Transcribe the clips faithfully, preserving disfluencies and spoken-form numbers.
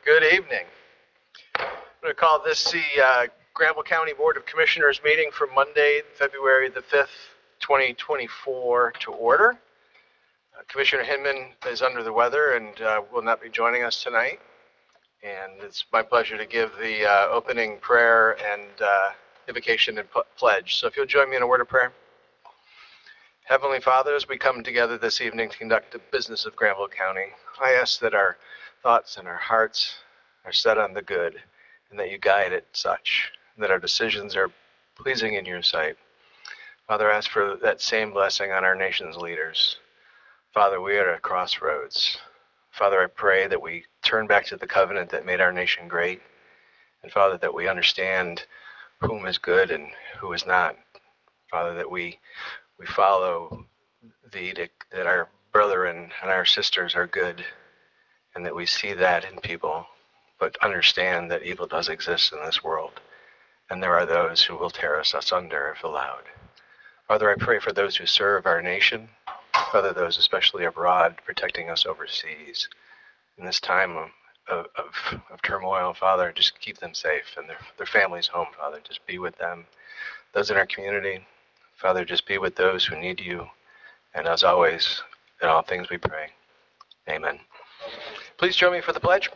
Good evening. I'm going to call this the uh, Granville County Board of Commissioners meeting for Monday, February the fifth, twenty twenty-four to order. Uh, Commissioner Hinman is under the weather and uh, will not be joining us tonight. And it's my pleasure to give the uh, opening prayer and uh, invocation and pledge. So if you'll join me in a word of prayer. Heavenly Father, as we come together this evening to conduct the business of Granville County, I ask that our thoughts and our hearts are set on the good, and that you guide it such, that our decisions are pleasing in your sight. Father, I ask for that same blessing on our nation's leaders. Father, we are at a crossroads. Father, I pray that we turn back to the covenant that made our nation great, and Father, that we understand whom is good and who is not. Father, that we we follow the edict that our brethren and our sisters are good, and that we see that in people, but understand that evil does exist in this world, and there are those who will tear us asunder if allowed. Father, I pray for those who serve our nation, Father, those especially abroad, protecting us overseas. In this time of, of, of, of turmoil, Father, just keep them safe, and their, their families home, Father. Just be with them. Those in our community, Father, just be with those who need you. And as always, in all things we pray. Amen. Please join me for the pledge.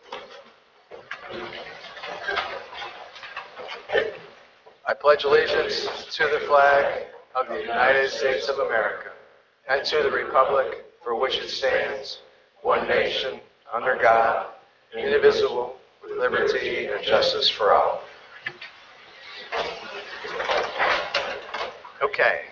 I pledge allegiance to the flag of the United States of America and to the republic for which it stands, one nation, under God, indivisible, with liberty and justice for all. Okay.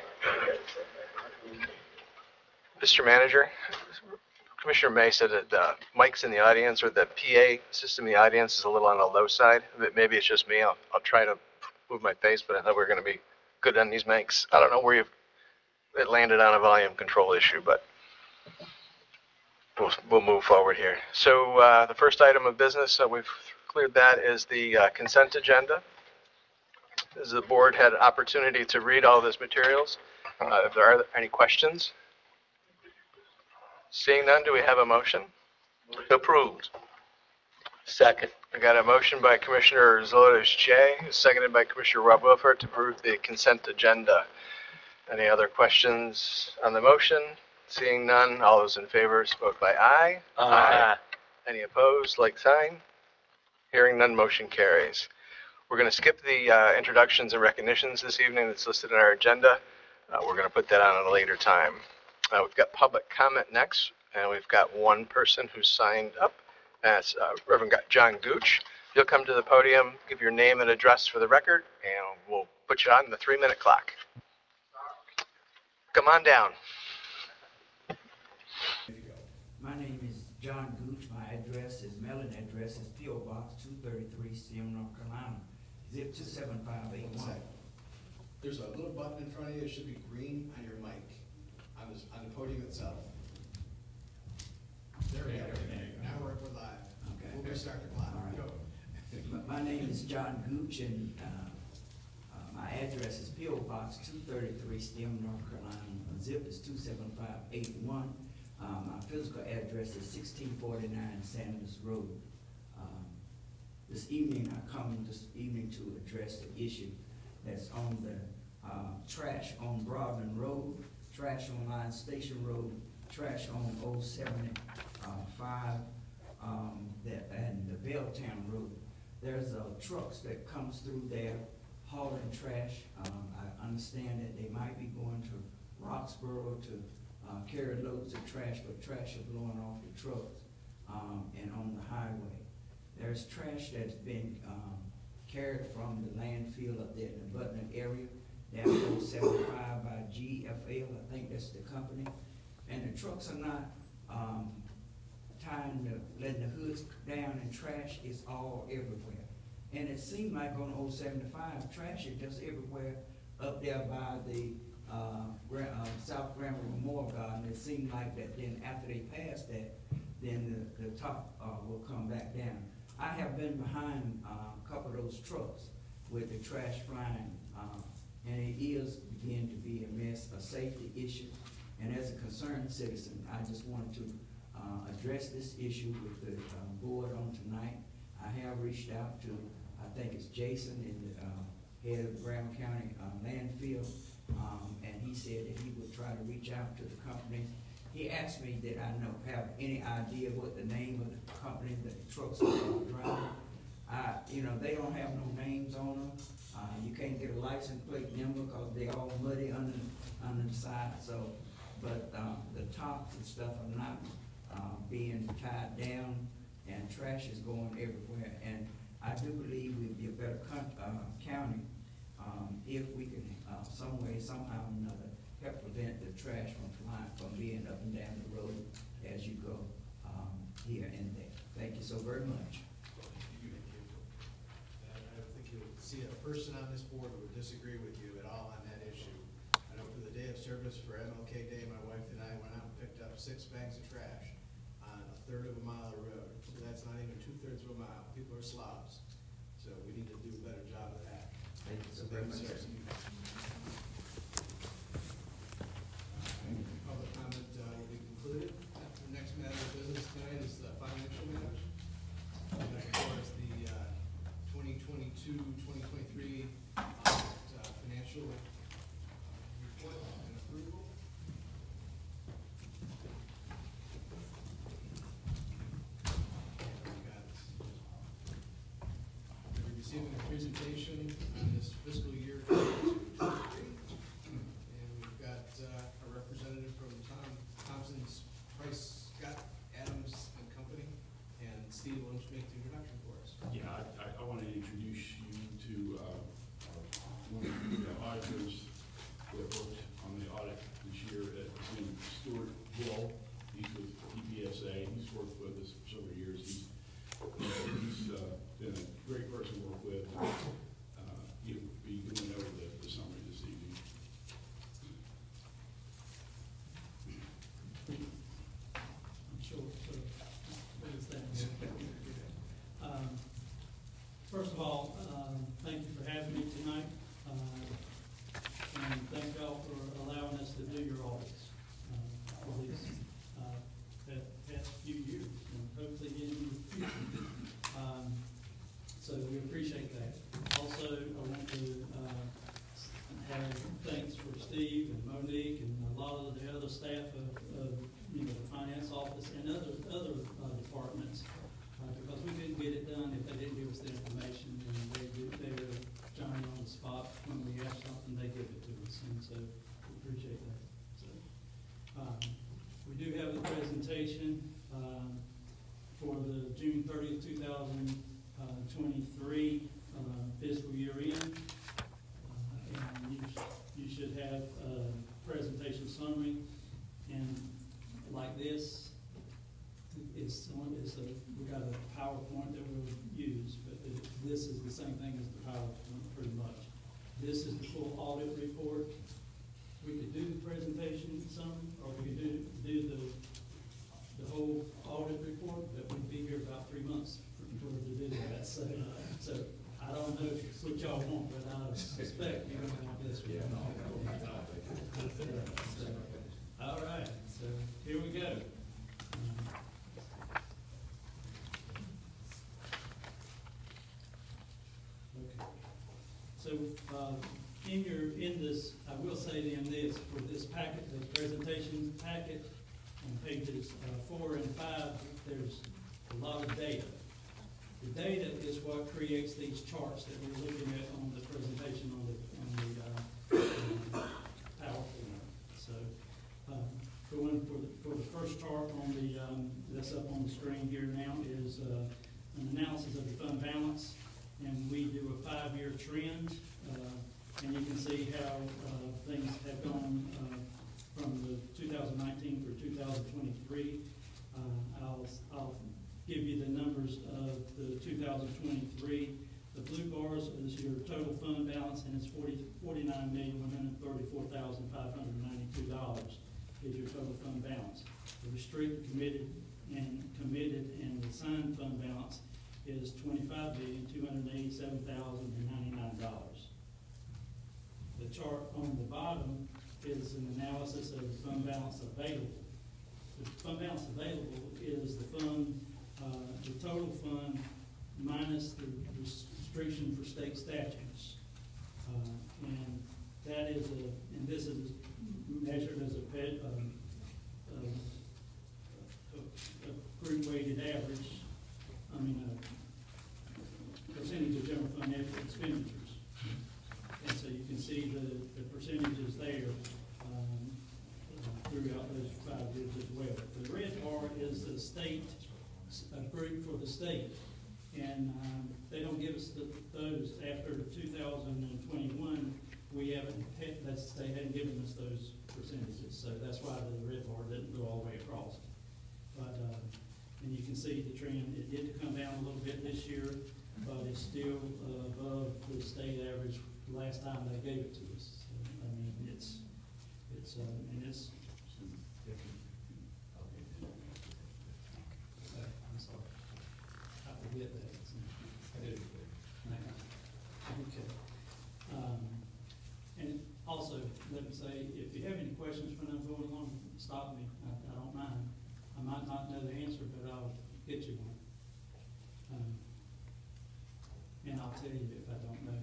Mister Manager, Commissioner May said that the mics in the audience or the P A system in the audience is a little on the low side. Maybe it's just me. I'll, I'll try to move my face, but I thought we were going to be good on these mics. I don't know where you've, it landed on a volume control issue, but we'll, we'll move forward here. So uh, the first item of business, uh, we've cleared that, is the uh, consent agenda. As the board had an opportunity to read all those materials, uh, if there are any questions. Seeing none, do we have a motion? Approved. Second. I got a motion by Commissioner Zolotus J, seconded by Commissioner Rob Wilford to approve the consent agenda. Any other questions on the motion? Seeing none, all those in favor vote by aye. Aye. Aye. Any opposed, like sign? Hearing none, motion carries. We're going to skip the uh, introductions and recognitions this evening that's listed in our agenda. Uh, we're going to put that on at a later time. Uh, we've got public comment next, and we've got one person who's signed up. That's uh, Reverend John Gooch. You'll come to the podium, give your name and address for the record, and we'll put you on the three-minute clock. Come on down. My name is John Gooch. My address is, mailing address is P O Box two thirty-three, Seam, North Carolina, zip two seven five eight one. There's a little button in front of you. It should be green on your mic, on the, on the podium itself. There we go. Now we're, we're live. Okay. We'll go start the clock. All right. Go. My name is John Gooch, and uh, uh, my address is P O Box two thirty-three, Seam, North Carolina. Zip is two seven five eight one. Um, my physical address is sixteen forty-nine Sanders Road. Um, this evening, I come this evening to address the issue that's on the uh, trash on Broadman Road, trash on Line Station Road, trash on oh seventy-five, um, that, and the Belltown Road. There's uh, trucks that comes through there hauling trash. Um, I understand that they might be going to Roxborough to uh, carry loads of trash, but trash are blowing off the trucks um, and on the highway. There's trash that's been um, carried from the landfill up there in the Butler area, down oh seventy-five by G F L, I think that's the company. And the trucks are not um, tying the, letting the hoods down, and trash is all everywhere. And it seemed like on oh seventy-five, trash is just everywhere up there by the uh, uh, South Granville Memorial Garden. It seemed like that then after they pass that, then the, the top uh, will come back down. I have been behind uh, a couple of those trucks with the trash flying, uh, and it is beginning to be a mess, a safety issue. And as a concerned citizen, I just wanted to uh, address this issue with the uh, board on tonight I have reached out to, I think it's Jason, in the, uh, head of the Graham County uh, landfill, um, and he said that he would try to reach out to the company. He asked me that I know, have any idea what the name of the company that the trucks are driving. I, you know, they don't have no names on them. Uh, you can't get a license plate number because they all muddy under, under the side, so, but, um, the tops and stuff are not, uh, being tied down, and trash is going everywhere, and I do believe we'd be a better coun- uh, county, um, if we can, uh, some way, somehow or another, help prevent the trash from flying, from being up and down the road as you go, um, here and there. Thank you so very much. I don't think you'll see a person on this board who would disagree with you at all on that issue. I know for the day of service for M L K Day, my wife and I went out and picked up six bags of trash on a third of a mile of road. So that's not even two-thirds of a mile. People are slobs. So we need to do a better job of that. Thank you so very much. Public comment uh, will be concluded. The next matter of business tonight is the financial matters. And of course, the uh, twenty twenty-two, twenty twenty-three audit, uh, financial uh, report and approval. And we got, we're receiving a presentation on this fiscal year twenty-two, twenty-three. And we've got uh, a representative from Tom Thompson's Price, Scott Adams and Company. And Steve, why don't you make the introduction for us? Yeah, I, I, I want to introduce you to, uh, our- one of the auditors that worked on the audit this year, uh, his name is Stuart Hill. He's with E P S A, he's worked with us for several years. He's, he's, uh, been a great person to work with. Uh, he'll be going over the, the summary this evening. Sure, so, what is that? Um, First of all, um, thank you for having me tonight, uh, and thank y'all for allowing us to do your audits, uh, for these, uh, past, past few years, and hopefully in the future. Um, so we appreciate that. Also, I want to, uh, have thanks for Steve and Monique and a lot of the other staff of, of, you know, the finance office and other, other, uh, departments. Uh, because we couldn't get it done if they didn't give us the information, and they do, they were Johnny on the spot when we asked something, they give it to us, and so we appreciate that. So, um, we do have a presentation, um, for the June thirtieth, two thousand twenty-three, uh, fiscal year end. Uh, and you, you should have a presentation summary, and like this, It's, on- it's a, we got a PowerPoint that we'll use, but it, this is the same thing as the PowerPoint pretty much. This is the full audit report. We could do the presentation summary, or we could do, do the, the whole audit report, but we'd be here about three months for, for to do that. So, so I don't know what y'all want, but I suspect you're gonna want this one. So, all right, so here we go. So, uh, in your, in this, I will say in this, for this packet, the presentation packet, on pages uh, four and five, there's a lot of data. The data is what creates these charts that we're looking at on the presentation on the, on the, uh, PowerPoint. So, uh, going for the, for the first chart on the, um, that's up on the screen here now is, uh, an analysis of the fund balance. And we do a five-year trend, uh, and you can see how uh, things have gone uh, from the two thousand nineteen through two thousand twenty-three. Uh, I'll, I'll give you the numbers of the two thousand twenty-three. The blue bars is your total fund balance, and it's forty-nine million, one hundred thirty-four thousand, five hundred ninety-two dollars is your total fund balance. The restricted, committed, and committed and the signed fund balance is twenty-five million, two hundred eighty-seven thousand, ninety-nine dollars. The chart on the bottom is an analysis of the fund balance available. The fund balance available is the fund, uh, the total fund minus the restriction for state statutes. Uh, and that is a, and this is measured as a, pet, um, uh, a, a group weighted average, I mean, a percentage of general fund expenditures. And so you can see the, the percentages there um, throughout those five years as well. The red bar is the state, a group for the state. And um, they don't give us the, those after two thousand twenty-one. We haven't, that's, they hadn't given us those percentages. So that's why the red bar didn't go all the way across. But, uh, and you can see the trend, it did come down a little bit this year, but it's still uh, above the state average last time they gave it to us. So, I mean, it's, it's, uh, and it's, uh, I'm sorry, I forget that. Okay. Um, and also, let me say, if you have any questions when I'm going along, stop me. I, I don't mind. I might not know the answer, but I'll get you one. Um, and I'll tell you if I don't know.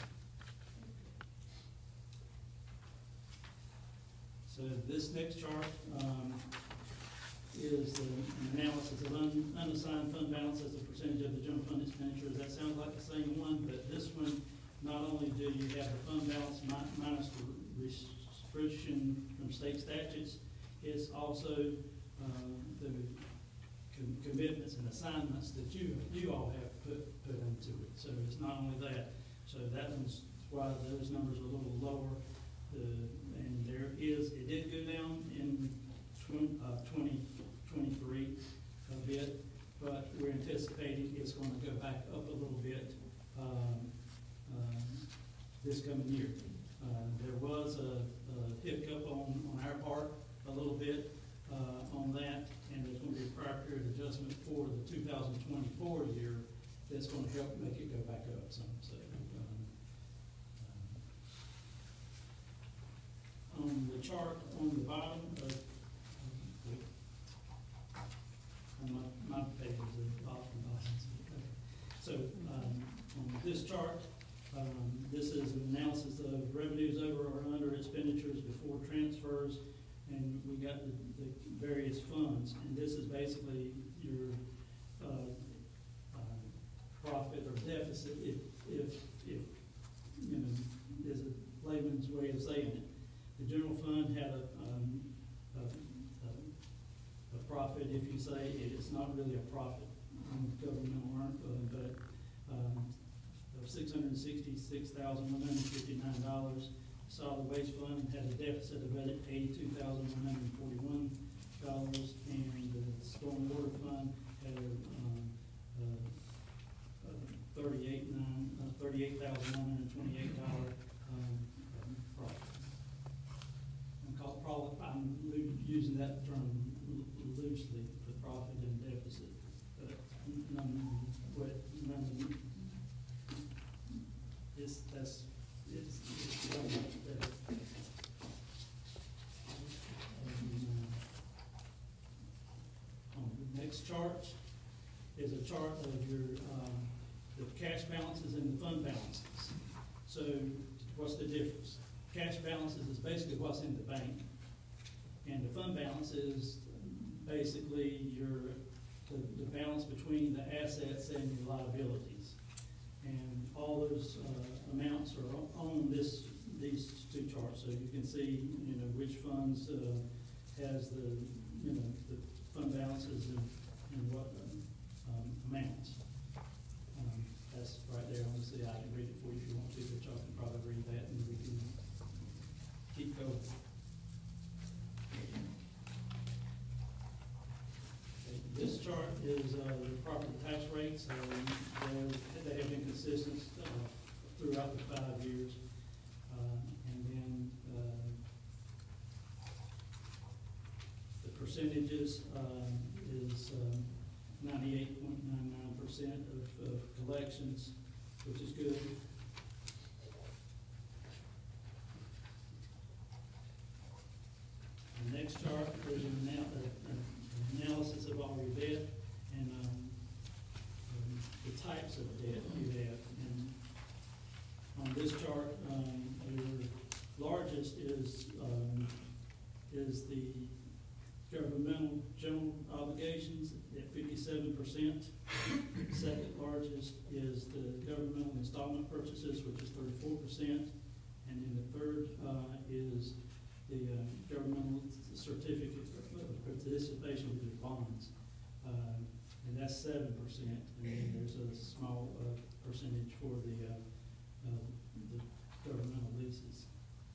So this next chart um, is the analysis of un unassigned fund balance as a percentage of the general fund expenditures. That sounds like the same one, but this one, not only do you have the fund balance mi minus the restriction from state statutes, it's also um, the com commitments and assignments that you you all have put put into it. So it's not only that. So that one's why those numbers are a little lower. The, and there is, it did go down in twenty twenty-three a bit, but we're anticipating it's going to go back up a little bit um, um, this coming year. Uh, there was a, a hiccup on, on our part a little bit uh, on that, and there's going to be a prior period adjustment for the two thousand twenty-four year that's going to help make it go back up some. So, um, um, on the chart on the bottom of on my, my page is off and bottom. So um, on this chart, um, this is an analysis of revenues over or under expenditures before transfers, and we got the, the various funds. And this is basically your uh, uh, profit or deficit, if, if, if you know, is a layman's way of saying it. The general fund had a, um, a, a, a profit, if you say it, it's not really a profit on the governmental earned fund, but um, of six hundred sixty-six thousand one hundred fifty-nine dollars. Solid waste fund had a deficit of eighty-two thousand one hundred forty-one dollars, and the stormwater fund had a um, uh, uh, thirty-eight thousand one hundred twenty-eight dollars um, profit. Probably, I'm using that term loosely for profit and deficit, but none, what, none of it, it's, that's, it's, it's that. Um, the next chart is a chart of your, um, the cash balances and the fund balances. So what's the difference? Cash balances is basically what's in the bank, and the fund balance is basically your the, the balance between the assets and your liabilities. And all those uh, amounts are on this these two charts, so you can see you know which funds uh, has the you know the fund balances and, and what um, amounts. Um, that's right there on the C. I can read it for you if you want to, but y'all can probably read that, and we can keep going. This chart is uh, the property tax rates. Um, they have been consistent uh, throughout the five years. Uh, and then uh, the percentages um, is um, ninety-eight point nine nine percent of, of collections, which is good. The next chart is an analysis of all your debt, and um, um, the types of debt you have. And on this chart, um, your largest is, um, is the governmental general obligations at fifty-seven percent. Second largest is the governmental installment purchases, which is thirty-four percent. And then the third uh, is the uh, governmental certificate of participation with the bonds. Uh, and that's seven percent. And then there's a small uh, percentage for the, uh, uh, the governmental leases.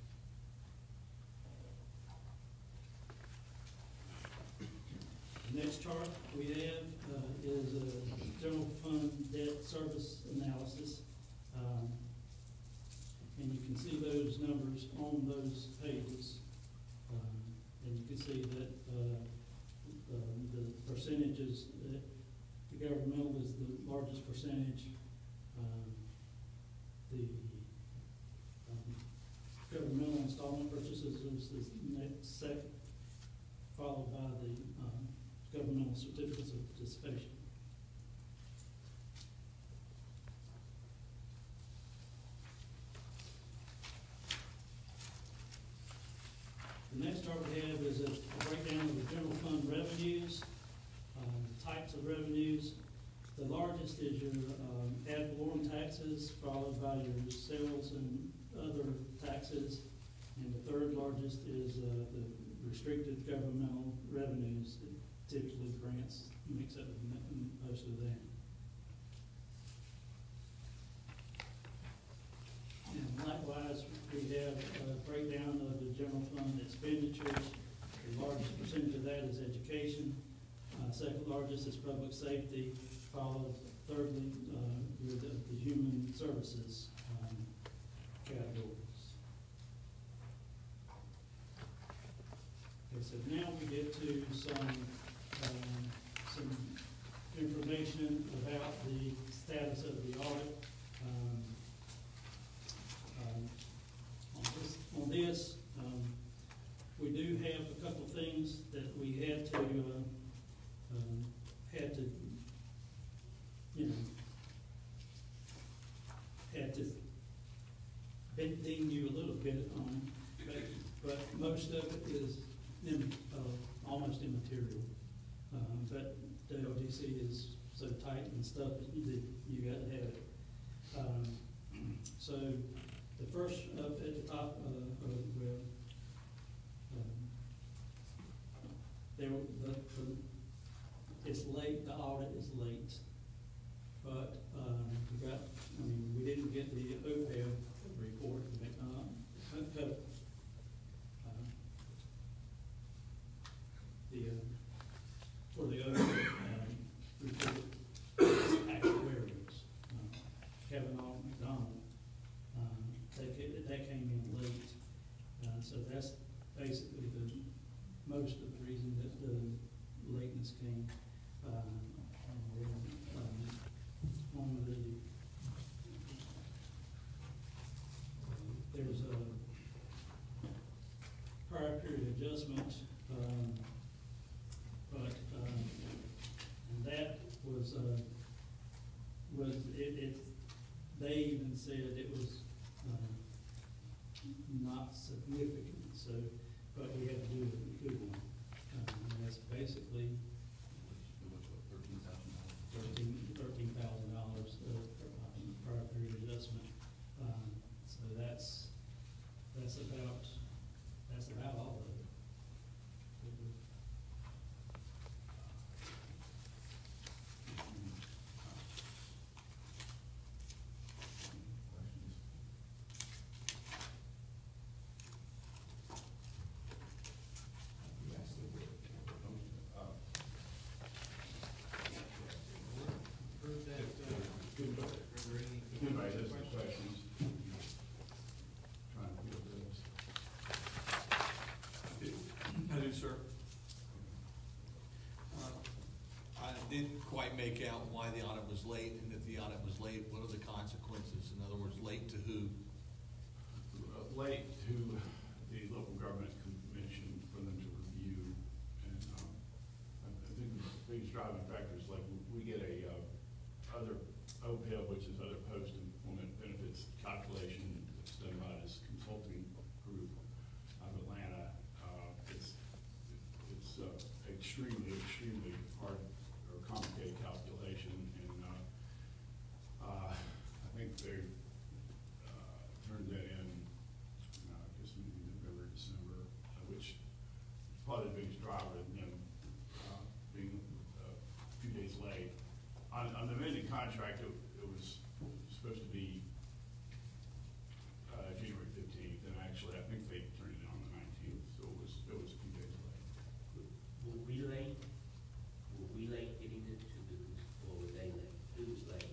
The next chart we have uh, is a general fund debt service analysis. Um, and you can see those numbers on those pages. Um, and you can see that uh, um, the percentages, that the governmental is the largest percentage. Um, the um, governmental installment purchases is the next second, followed by the um, governmental certificates of participation. The next chart we have is a breakdown of the general fund revenues, um, types of revenues. The largest is your um, ad valorem taxes, followed by your sales and other taxes. And the third largest is uh, the restricted governmental revenues. Typically grants makes up most of that. And likewise, we have a breakdown of the general fund expenditures. The largest percentage of that is education. Uh, second largest is public safety, followed thirdly uh, with the, the human services um, categories. Okay, so now we get to some um, some information about the status of the audit. Um, um, on this, on this um, we do have a couple of things that we had to uh, um, had to you know had to ding you a little bit on, but, but most of it is in, uh, almost immaterial. Um, but the O D C is so tight and stuff that you, you got to have it. Um, so the first up at the top, uh, uh, well, um, there the, the it's late. The audit is late, but um, we got. I mean, we didn't get the O P E B report. Uh, cut, uh, the uh, for the other um, report, actuaries, uh, Kevin R. McDonald, um, they, that came in late. Uh, so that's basically the most of the reason that the lateness came. Um, and then, um, on the, there's a prior period adjustment. Um, But um, and that was uh, was it, it? They even said it was uh, not significant. So, but we had to do a good one, um, and that's basically thirteen thousand dollars of prior period adjustment. Um, so that's that's about that's about all of it. Anybody has any questions? Trying to get over this. I do, sir. Uh, I didn't quite make out why the audit was late, and if the audit was late, what are the consequences? In other words, late to who? Uh, Late to the local government commission for them to review. And um, I I think the biggest driving factor is like we get a uh, other O P E B, which is other post-employment benefits calculation, that's done by this consulting group out of Atlanta. Uh, it's it's uh, extremely, extremely hard or complicated calculation, and uh, uh, I think they uh, turned that in, uh, I guess maybe November, December, uh, which is probably the biggest driver in them uh, being uh, a few days late. On, on the amended contract, it, it was supposed to be uh, January fifteenth, and actually, I think they turned it in on the nineteenth, so it was, it was a few days late. Were we late? Were we late getting it to the, or were they late? Who was late?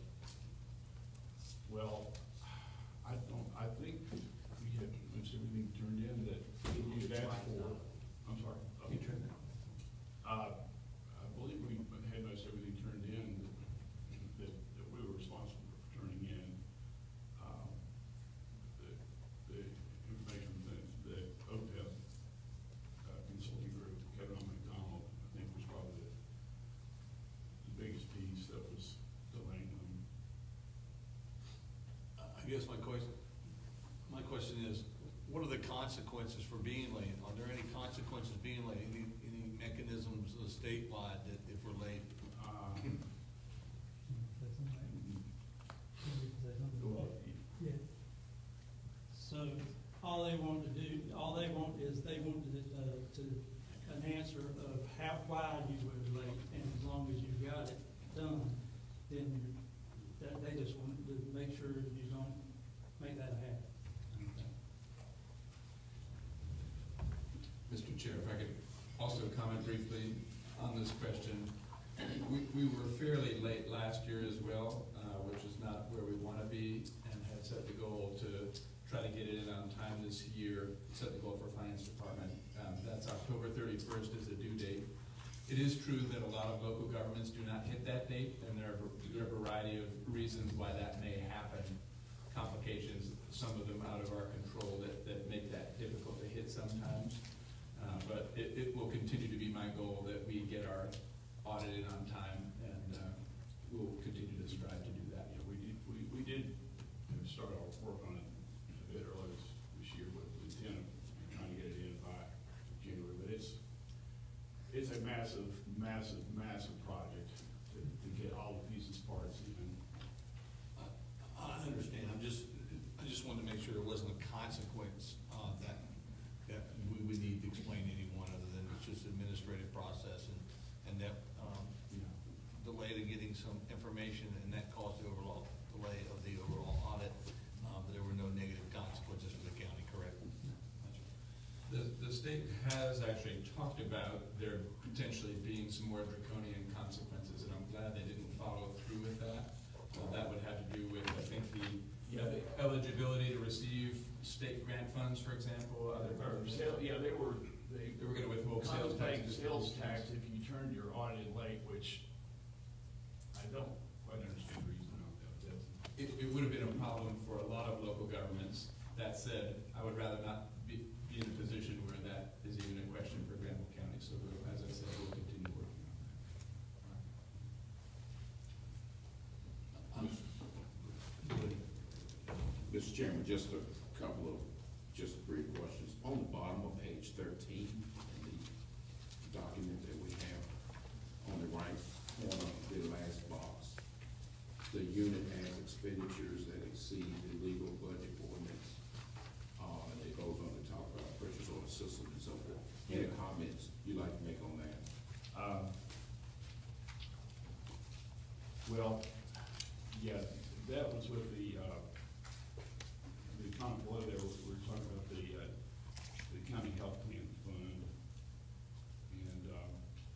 Well, I don't, I think we had most everything turned in that we had asked for. I'm sorry. You turned it. Uh, I believe we had most everything turned in that, that we were responsible for turning in. Um, the, the information that the O P E B uh, consulting group, Kevin McDonald, I think was probably the, the biggest piece that was delaying them. I guess my question, my question is, what are the consequences for being late? Are there any consequences being late? Any, any mechanisms statewide that if we're late? Uh, Yeah. So all they want to do, all they want is they want to, uh, to an answer of how, why you were late, and as long as you got it done, then you, that, they just want to make sure you don't make that a habit. Mister Chair, if I could also comment briefly on this question. We, we were fairly late last year as well, uh, which is not where we want to be, and had set the goal to try to get it in on time this year, set the goal for Finance Department. Um, that's October thirty-first is the due date. It is true that a lot of local governments do not hit that date, and there are, there are a variety of reasons why that may happen. Complications, some of them out of our control, that, that make that difficult to hit sometimes. Uh, but it, it will continue to be my goal that we get our audit in on time, and uh, we'll continue to strive to do that. Yeah, we did, we, we did you know, start our work on it a bit earlier this, this year with the intent of trying to get it in by January, but it's, it's a massive, massive, massive project to, to get all the pieces, parts in. I, I understand. I'm just, I just wanted to make sure there wasn't a consequence uh, that that we would need to explain to anyone other than it's just administrative process, and and that um, you know, delayed in getting some information, and that caused the overall delay of the overall audit. Um, there were no negative consequences for the county, correct? The, the state has actually talked about there potentially being some more draconian consequences, and I'm glad they didn't follow through with that. Uh, that would have to do with, I think, the, yeah, the eligibility to receive state grant funds, for example. Other, Or sale, yeah, they were, they. They were gonna withhold sales contemplating tax. Sales tax if you turned your audit in late, which I don't quite understand the reason of that. That's- It, it would have been a problem for a lot of local governments. That said, I would rather not be, be in a position where that is even a question for Granville County. So we'll, as I said, we'll continue working on that. Mister Chairman, just a couple of, just brief questions. On the bottom of page thirteen, in the document that we have, on the right corner, the last box, the unit has expenditures that exceed the legal budget ordinance. Uh, and it goes on the top of purchase order system and so forth. Any comments you'd like to make on that? Um, Well, yeah, that was with the, uh, the comment below there, we were talking about the, uh, the county health plan fund. And, um,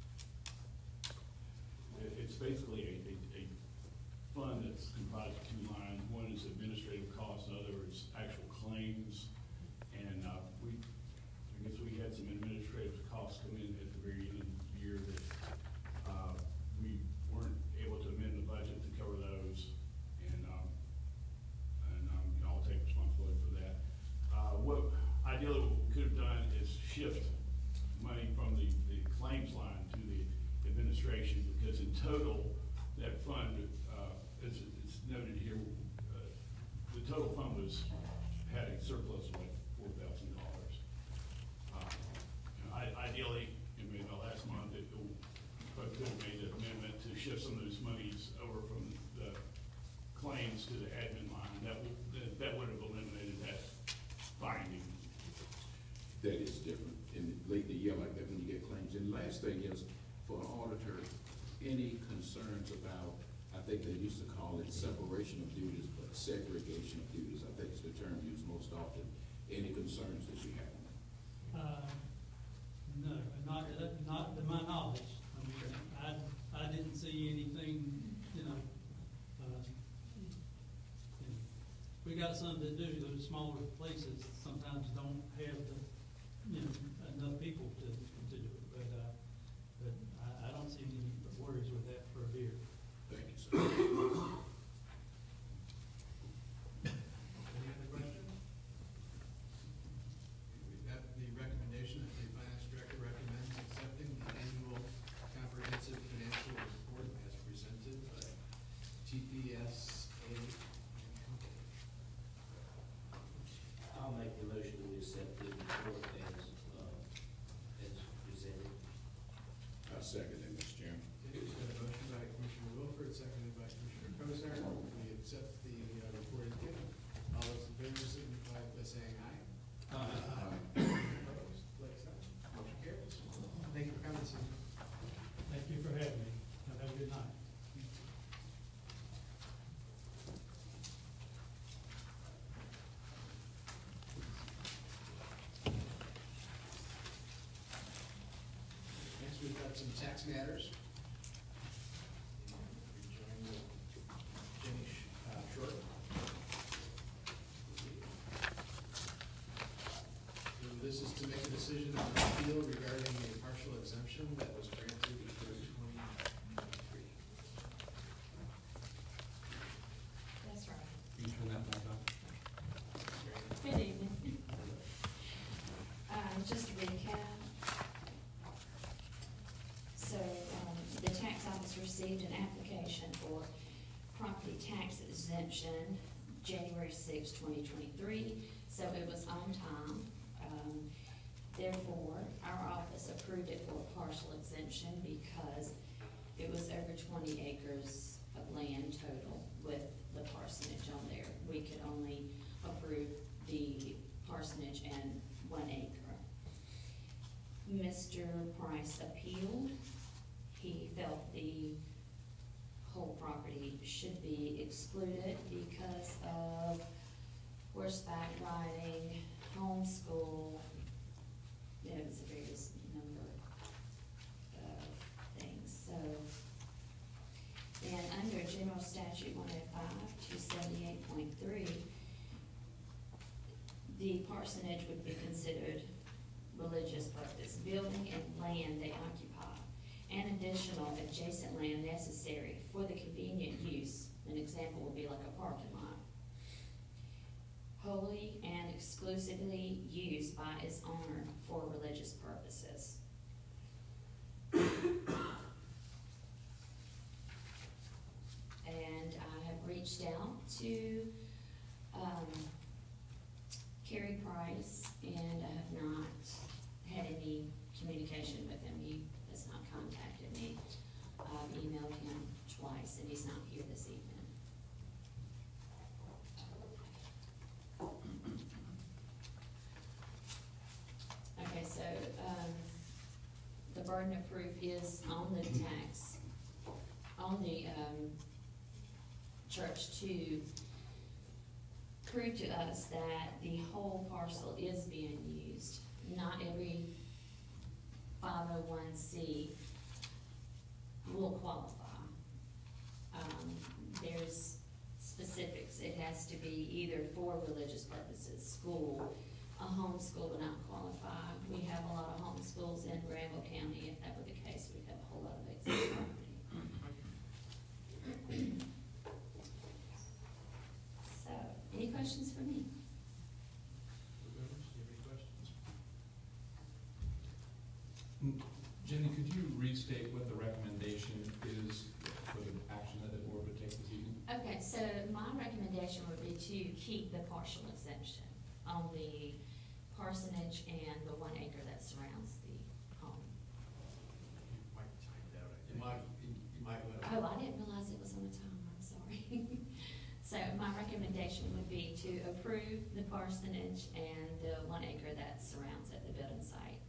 it, it's basically a, a, a fund that's comprised of two lines. One is administrative costs, the other is actual claims. And, uh, we, I guess we had some administrative costs come in at the very end of the year that, uh, we weren't able to amend the budget to cover those. And, um, and, um, you know, I'll take responsibility for that. Uh, what ideally what we could have done is shift money from the, the claims line to the administration, because in total, that fund, uh, it's, it's noted here, uh, the total fund was, had a surplus of like four thousand dollars. Uh, I- Ideally, you know, the last month, it could have made an amendment to shift some of those monies over from the claims to the admin line. That would, that- that would have eliminated that binding. That is different in late in the year like that when you get claims. And the last thing is, for an auditor, any concerns about, I think they used to call it separation of duties, but segregation of duties, I think is the term used most often. Any concerns that you have? Uh, No, not, not to my knowledge. I mean, I, I didn't see anything, you know, uh, you know, we got something to do. Those smaller places sometimes don't have the, you know, enough people to, to do it. But, uh, but I, I don't see any worries with that for a beer. Thank you, sir. Any other questions? We've got the recommendation that the finance director recommends accepting the annual comprehensive financial report as presented by T P S A and Company. I'll make the motion to accept the report as, uh, as presented. I second it, Mister Chairman. Okay, we've got a motion by Commissioner Wilford, seconded by Commissioner Cosar. We accept the uh, report as given. All those in favor signify by saying aye. Opposed, like sign. Motion carries. Thank you for coming, Susan. Thank you for having me. Have a good night. Next, we've got some tax matters. We join with Jenny Sh- uh, Short. So this is to make a decision on the appeal regarding a partial exemption that was granted for twenty twenty-three. That's right. Can you turn that back on? Good evening. Um, just to recap. So, um, the tax office received an application for property tax exemption January sixth, twenty twenty-three, so it was on time. Um, therefore, our office approved it for a partial exemption because it was over twenty acres of land total with the parsonage on there. We could only approve the parsonage and one acre. Mister Price appealed. He felt the whole property should be excluded because of horseback riding, homeschool. There was a various number of things. So, and under General Statute one oh five, two seventy-eight point three, the parsonage would be considered religious purpose, building and land they occupy, and additional adjacent land necessary for the convenient use. An example would be like a parking lot. Wholly and exclusively used by its owner for religious purposes. And I have reached out to, um, Kerry Price, and I have not had any communication with him. He has not contacted me. I've emailed him twice, and he's not here this evening. Okay, so, um, the burden of proof is on the tax, on the, um, church to prove to us that the whole parcel is being used. Not every five oh one C will qualify. Um, there's specifics. It has to be either for religious purposes, school. A homeschool would not qualify. We have a lot of homeschools in Renewal County. If that were the case, we'd have a whole lot of exempt property. So, any questions for me? Board members, do you have any questions? Mm, Jenny, could you restate what the recommendation is for the action that the board would take this evening? Okay, so keep the partial exemption on the parsonage and the one acre that surrounds the home. Might time it out, I You think. might, you you might want to. Oh, I didn't realize it was on a timer, I'm sorry. So my recommendation would be to approve the parsonage and the one acre that surrounds it, the building site.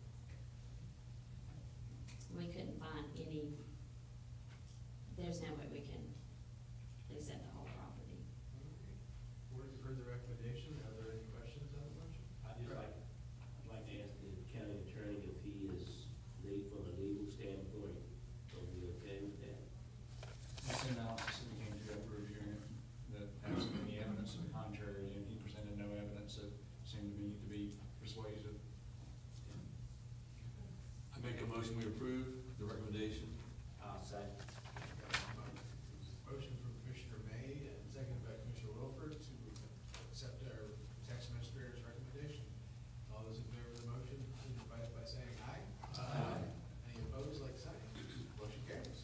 We couldn't find any, there's no way we can exempt the whole property. Board, you've heard the recommendation, are there any questions on the motion? I'd just like, I'd like to ask the county attorney if he is, le- from a legal standpoint, are we okay with that? That's the analysis that we came to after reviewing it, that absent any evidence to the contrary, and he presented no evidence that seemed to me to be persuasive. I make a motion, we approve the recommendation. I'll second. Motion from Commissioner May and seconded by Commissioner Wilford to accept our tax administrator's recommendation. All those in favor of the motion, signify by saying aye. Aye. Any opposed, like sign. Motion carries.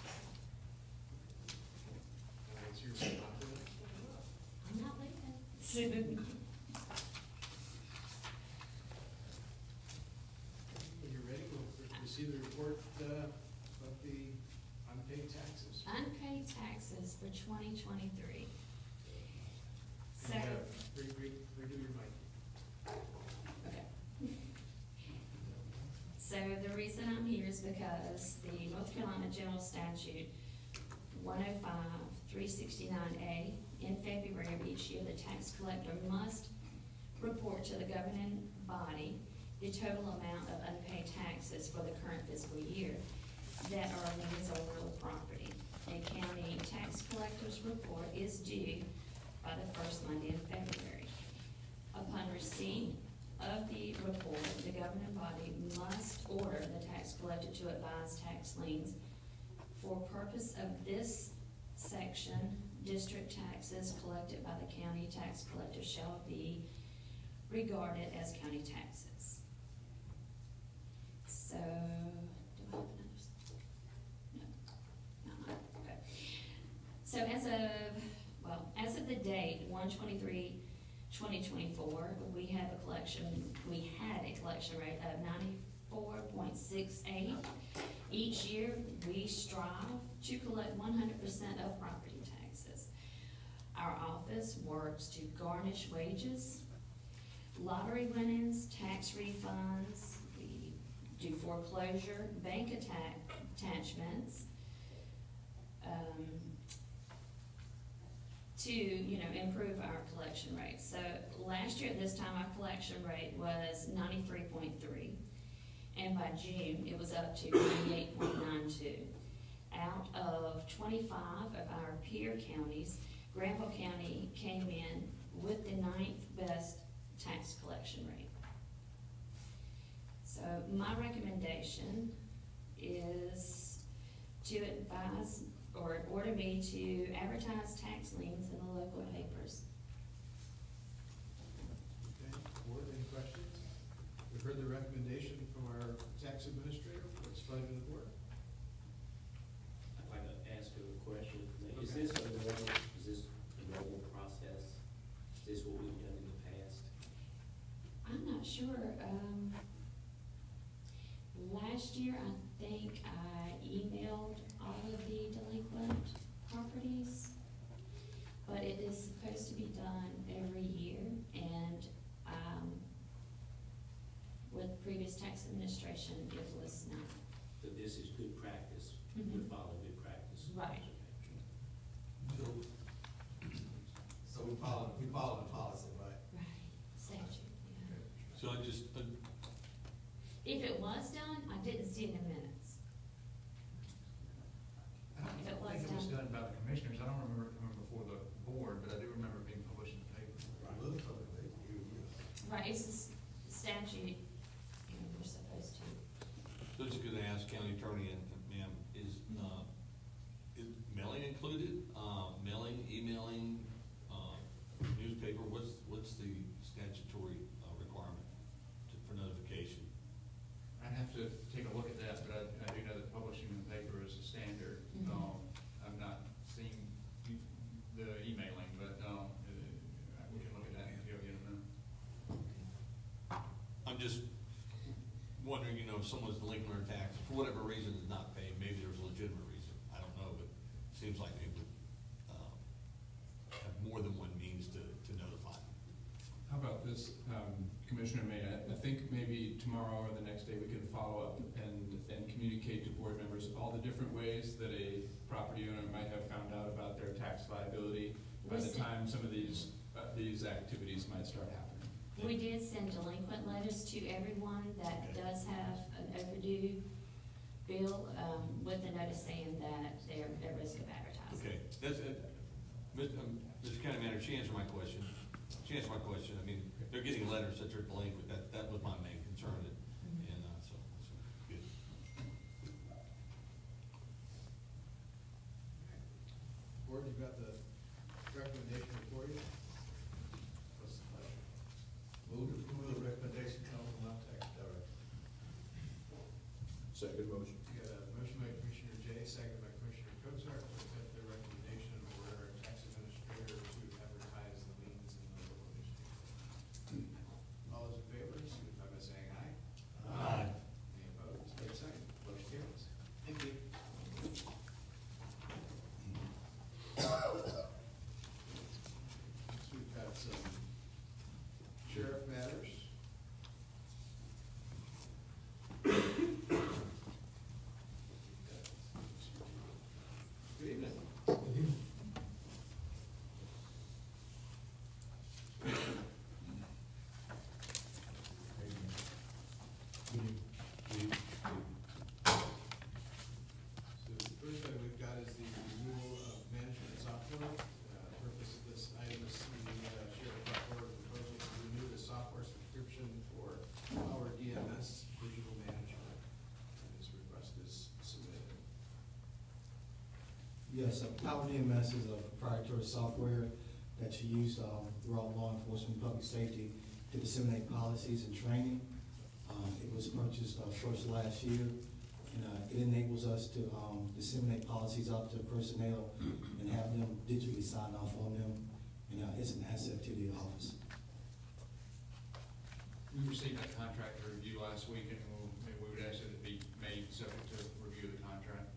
And it's your responsibility. I'm not leaving. When you're ready, we'll receive the report uh, of the unpaid taxes. Unpaid taxes for twenty twenty-three. So, And, uh, re- re- Redo your mic. okay. So the reason I'm here is because the North Carolina General Statute one oh five, three sixty-nine A, in February of each year, the tax collector must report to the governing body the total amount of unpaid taxes for the current fiscal year that are liens on real property. A county tax collector's report is due by the first Monday in February. Upon receipt of the report, the governing body must order the tax collector to advise tax liens. For purpose of this section, district taxes collected by the county tax collector shall be regarded as county taxes. So, do I have another? No, no, no, okay. So as of, well, as of the date, one twenty-three, twenty twenty-four, we have a collection, we had a collection rate of ninety-four point six eight. Each year, we strive to collect one hundred percent of property taxes. Our office works to garnish wages, lottery winnings, tax refunds, we do foreclosure, bank attack, attachments, um, to, you know, improve our collection rate. So last year at this time, our collection rate was ninety-three point three. And by June, it was up to ninety-eight point nine two. Out of twenty-five of our peer counties, Granville County came in with the ninth best tax collection rate. So my recommendation is to advise or order me to advertise tax liens in the local papers. Okay, board, any questions? We've heard the recommendation from our tax administrator. What's the pleasure of the board? I'd like to ask a question. Is Okay. this a normal, is this a normal process? Is this what we've done in the past? I'm not sure, um, last year, I think I emailed all of the delinquent properties, but it is supposed to be done every year, and, um, with previous tax administration, it was not. That this is good practice, Mhm. we're following good practice. Right. So we follow, we follow the policy, right? Right, statute, yeah. So I just, uh, If it was done, I didn't see it in minutes. I don't If it was think it was done. done by the commissioners, I don't remember it coming before the board, but I do remember it being published in the paper. Right, it's a s- statute, you know, we're supposed to. so just gonna ask county attorney, and ma'am, is, uh, is mailing included? Uh, mailing, emailing, uh, newspaper, what's, what's the statutory, uh, requirement to, for notification? I'd have to take a look at that, but I, I do know that publishing in the paper is a standard. Mhm. Um, I've not seen the emailing, but, um, uh, I I'm just wondering, you know, if someone's delinquent on tax, for whatever reason is not paid, maybe there's a legitimate reason, I don't know, but it seems like they would, um, have more than one means to, to notify them. How about this, um, Commissioner May, I, I think maybe tomorrow or the next day we can follow up and, and communicate to board members all the different ways that a property owner might have found out about their tax liability by the Listen. time some of these, uh, these activities might start happening. We did send delinquent letters to everyone that Okay. does have an overdue bill, um, with the notice saying that they're at risk of advertising. Okay, that's, uh, Mister um, Mister County Manager, she answered my question, she answered my question, I mean, they're getting letters that they're delinquent, that, that was my main concern, and, and, uh, so, so, good. Board, you've got the recommendation before you. What's the pleasure? Move to approve the recommendation coming from our tax director. Second motion. You got a motion by Commissioner Jay, second by Commissioner Cosar to accept the recommendation and order our tax administrator to advertise the liens in the local newspaper. All those in favor, signify by saying aye. Aye. Any opposed, like sign, motion carries. Thank you. Next, we've got some sheriff matters. Good evening. So the first item we've got is the renewal of management software. Uh, the purpose of this item is the uh, sheriff brought forward a proposal to renew the software subscription for our D M S digital management. And this request is submitted. Yes, uh, Power D M S is a proprietary software that you use um, throughout law enforcement, public safety to disseminate policies and training. Um, It was purchased uh, first last year, and uh, it enables us to um, disseminate policies out to personnel and have them digitally sign off on them, and uh, it's an asset to the office. We received that contract to review last week, and we'll, maybe we would ask that it be made subject to review of the contract.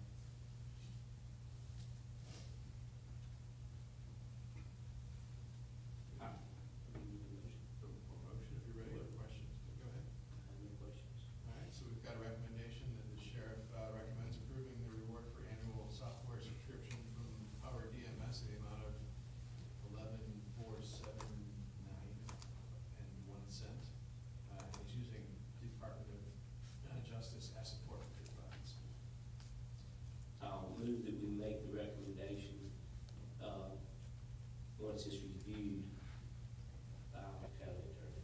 Uh, Motion, if you're ready for questions, go ahead. Any questions? All right, so we've got a recommendation that the sheriff uh, recommends approving the reward for annual software subscription from Power D M S in the amount of eleven four seven nine and one cent. Uh, and he's using Department of uh, Justice asset forfeiture funds. I'll move that we make the recommendation, uh, once it's reviewed by our county attorney.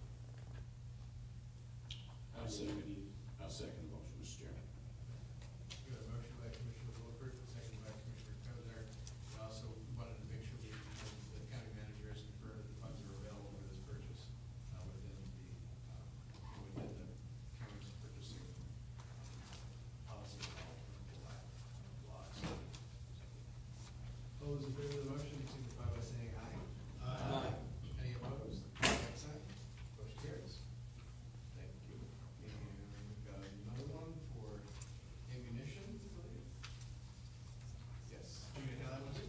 I'll second, I'll second the motion, Mister Chairman. We have a motion by Commissioner Wolford, second by Commissioner Cosar. We also wanted to make sure we, the county manager has confirmed that the funds are available for this purchase uh, within the, um, within the county's purchasing policy laws. All those in favor of the motion signify by saying aye. Aye. Any opposed? Like sign. Motion carries. Thank you. And we've got another one for ammunition, I believe. Yes, you gonna have that one too?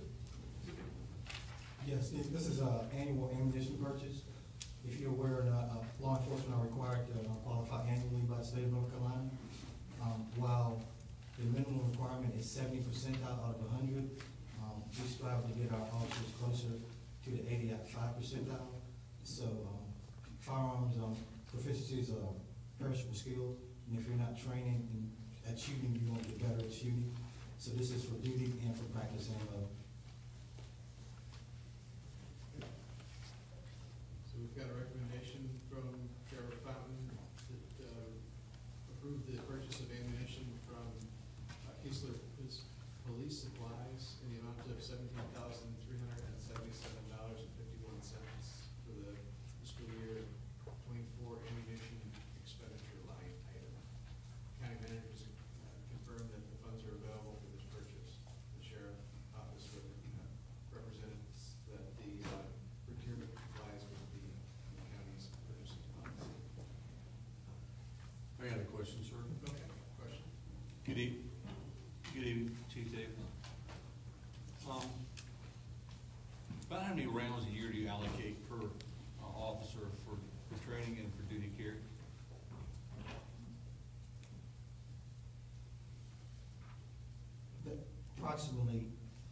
Yes, this this is an annual ammunition purchase. If you're aware, uh, uh, law enforcement are required to uh, qualify annually by the state of North Carolina. Um, While the minimum requirement is seventy percentile out of a hundred, um, we strive to get our officers closer to the eighty-five percentile. So um, firearms um, proficiency is a perishable skill, and if you're not training in- at shooting, you won't get better at shooting. So this is for duty and for practice and uh, So we've got a recommendation from Sheriff Fountain that uh, approve the purchase of ammunition from uh, Keesler Police Supplies in the amount of seventeen thousand three hundred and seventy-seven dollars and fifty-one cents for the fiscal year twenty-four ammunition expenditure line item. County manager has uh, confirmed that the funds are available for this purchase. The sheriff office would uh, represents that the uh, procurement complies with the county's purchasing policy. Good evening. Good evening, Chief Dave. Um, about how many rounds a year do you allocate per uh, officer for, for training and for duty care? Approximately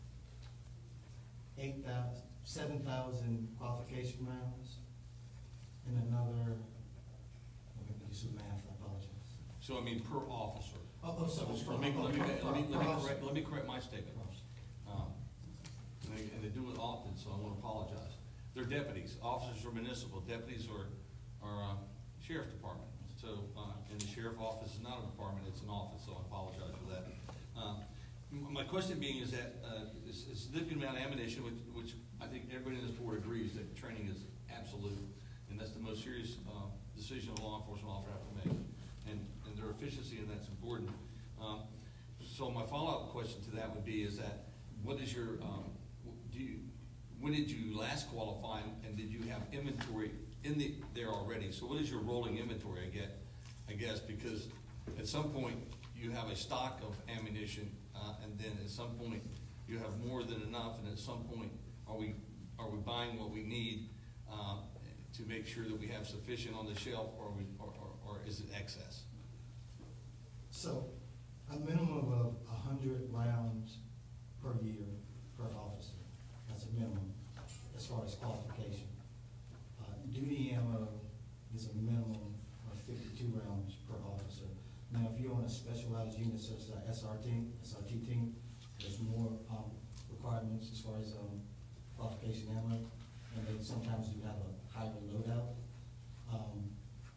eight thousand, seven thousand qualification rounds, and another, let me do some math, I apologize. So I mean, per officer. Oh, oh, sorry. Let me, let me, let me, let me, let me Per- per- correct, let me correct my statement. Um, And they, and they do it often, so I want to apologize. They're deputies. Officers are municipal. Deputies are, are, uh, sheriff's department. So, uh, and the sheriff office is not a department, it's an office, so I apologize for that. Um, m- My question being is that, uh, it's a significant amount of ammunition, which, which I think everybody in this board agrees that training is absolute. And that's the most serious, uh, decision a law enforcement officer has to make. And, and their efficiency, and that's important. Um, so my follow-up question to that would be is that, what is your, um, do you, when did you last qualify, and did you have inventory in the, there already? So what is your rolling inventory, I get, I guess, because at some point you have a stock of ammunition, uh, and then at some point you have more than enough, and at some point are we, are we buying what we need, uh, to make sure that we have sufficient on the shelf, or we, or, or, or is it excess? So, a minimum of a hundred rounds per year per officer. That's a minimum as far as qualification. Uh, duty ammo is a minimum of fifty-two rounds per officer. Now, if you're on a specialized unit such as S R T, S R T team, there's more, um, requirements as far as, um, qualification ammo, and they sometimes do have a higher loadout. Um,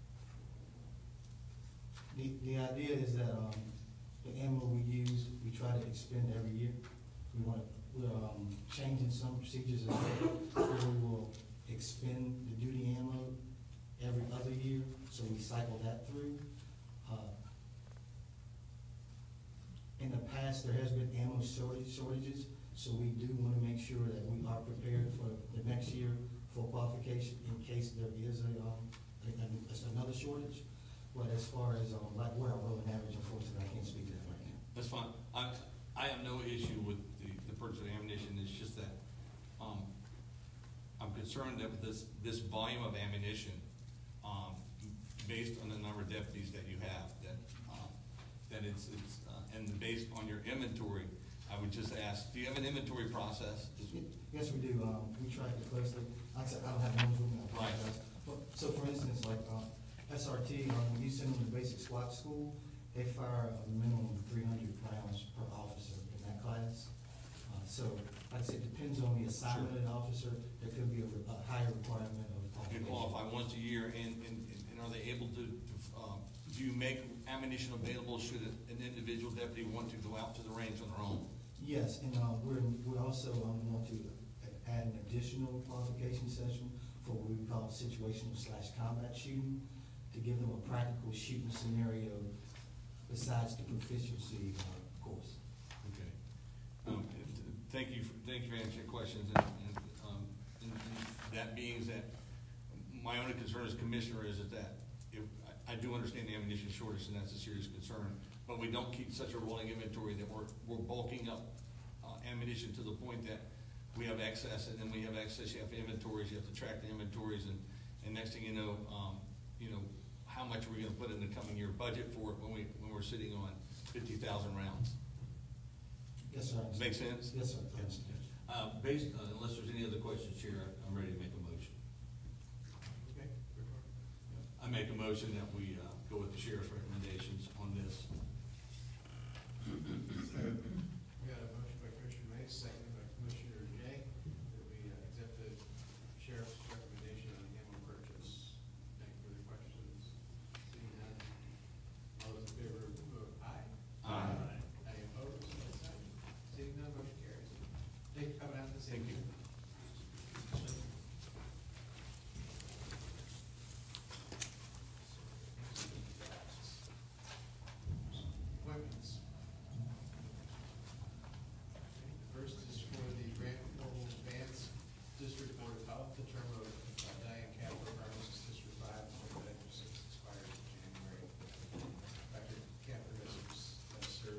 The, the idea is that, um, the ammo we use, we try to expend every year. We want, we're, um, changing some procedures as well, where we will expend the duty ammo every other year, so we cycle that through. Uh, In the past, there has been ammo shortage, shortages, so we do want to make sure that we are prepared for the next year for qualification in case there is a, um, a, a, another shortage. But as far as, um, like where our rolling average, unfortunately, I can't speak to that right now. That's fine. I, I have no issue with the, the purchase of ammunition. It's just that, um, I'm concerned that with this, this volume of ammunition, um, based on the number of deputies that you have, that, um, that it's, it's, uh, and based on your inventory, I would just ask, do you have an inventory process? Yes, we do. Um, we track it closely. Like I said, I don't have numbers with me, I apologize. But, so for instance, like, um, S R T, um, when you send them to basic SWAT school, they fire a minimum of three hundred rounds per officer in that class. Uh, so, like I said, it depends on the assignment of the officer. There could be a, a higher requirement of You qualification. qualify once a year, and, and, and are they able to, to, um, do you make ammunition available should an individual deputy want to go out to the range on their own? Yes, and, uh, we're, we also, um, want to add an additional qualification session for what we call situational slash combat shooting, to give them a practical shooting scenario besides the proficiency, uh, course. Okay. Um, and thank you, for, thank you for answering questions, and, and, um, and, and that being that, my only concern as commissioner is that if, I, I do understand the ammunition shortage, and that's a serious concern, but we don't keep such a rolling inventory that we're, we're bulking up, uh, ammunition to the point that we have excess, and then we have excess, you have inventories, you have to track the inventories, and, and next thing you know, um, you know, how much are we gonna put in the coming year budget for it when we, when we're sitting on fifty thousand rounds? Yes, sir. Make sense? Yes, sir. I understand. Uh, based, uh, unless there's any other questions, Chair, I'm ready to make a motion. Okay, I make a motion that we, uh, go with the sheriff's recommendations on this. we got a motion by Commissioner Mays, seconded by Commissioner Jay, that we uh, accept the sheriff's recommendation on the ammo purchase. Any further questions? Seeing none, all those in favor, vote aye. Aye. Any opposed? Same sign. Seeing none, motion carries. Thank you for coming out this Thank evening. you. Appointments. The first is for the Grant Mobile Advanced District Board of Health, the term of uh, Diane Kaplan, pharmacist, District Five, appointed District Six, expired in January. Doctor Kaplan has has served